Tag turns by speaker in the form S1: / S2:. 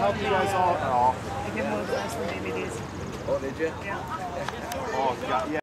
S1: help you guys all at all?
S2: I did one of the last DVDs.
S1: Oh, did you?
S2: Yeah.
S1: Oh, yeah.